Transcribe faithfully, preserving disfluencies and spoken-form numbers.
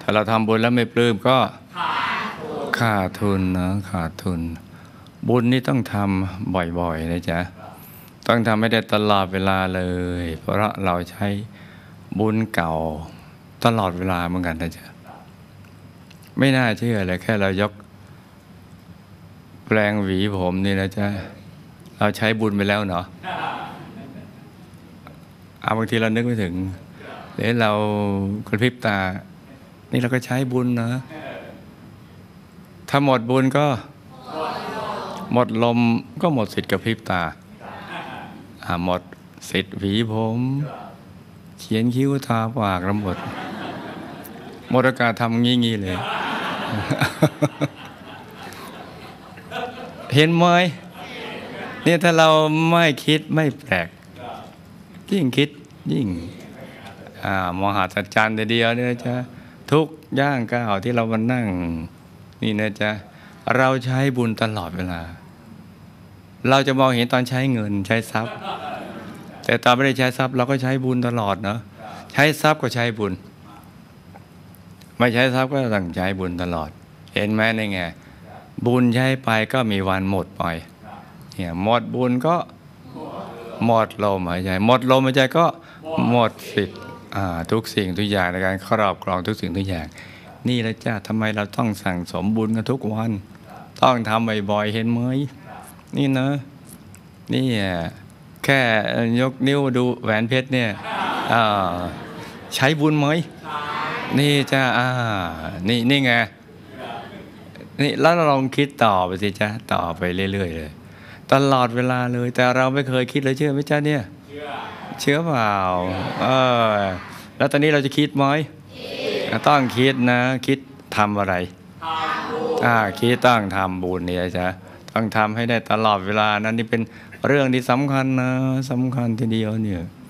ถ้าเราทำบุญแล้วไม่ปลื้มก็ขาดทุนนะขาดทุนบุญนี่ต้องทำบ่อยๆนะจ๊ะต้องทำให้ได้ตลอดเวลาเลยเพราะเราใช้บุญเก่าตลอดเวลาเหมือนกันนะจ๊ะไม่น่าเชื่อเลยแค่เรายกแปลงหวีผมนี่นะจ๊ะเราใช้บุญไปแล้วเนาะเอาบางทีเรานึกไม่ถึงหรือเรากระพริบตานี่เราก็ใช้บุญนะถ้าหมดบุญก็หมดลมก็หมดสิทธิ์กระพริบตาหมดสิทธิ์หวีผมเขียนคิ้วทาปากแล้วหมดหมดโอกาสทำงี้ๆเลย เห็นไหมเนี่ยถ้าเราไม่คิดไม่แปลกยิ่งคิดยิ่งมหัศจรรย์เดียวเนี่ยจ้ะทุกย่างก้าวที่เรามานั่งนี่นะจ๊ะเราใช้บุญตลอดเวลาเราจะมองเห็นตอนใช้เงินใช้ทรัพย์แต่ตอนไม่ได้ใช้ทรัพย์เราก็ใช้บุญตลอดเนาะใช้ทรัพย์ก็ใช้บุญไม่ใช้ทรัพย์ก็ต้องใช้บุญตลอดเห็นไหมนี่ไงบุญใช้ไปก็มีวันหมดไปเนี่ยหมดบุญก็หมดลมหายใจหมดลมหายใจก็หมดสิทธิ์ทุกสิ่งทุกอย่างในการครอบครองทุกสิ่งทุกอย่างนี่แหละจ้าทำไมเราต้องสั่งสมบุญกันทุกวันต้องทำบ่อยๆเห็นไหมนี่นะนี่แค่ยกนิ้วดูแหวนเพชรเนี่ยใช้บุญไหมนี่จ้าอ่านี่นี่ไงนี่แล้วเราลองคิดต่อไปสิจ้าต่อไปเรื่อยๆเลยตลอดเวลาเลยแต่เราไม่เคยคิดเลยเชื่อไหมจ้าเนี่ยเชื่อเปล่าเออแล้วตอนนี้เราจะคิดไหมต้องคิดนะคิดทำอะไรอ่าคิดต้องทำบุญเนี่ยจ้ะต้องทำให้ได้ตลอดเวลานั้นนี่เป็นเรื่องที่สำคัญนะสำคัญทีเดียวเนี่ย